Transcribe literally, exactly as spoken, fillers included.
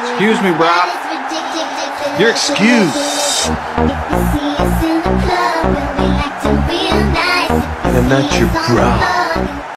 Excuse me, bro. You're excused. And that's your bra.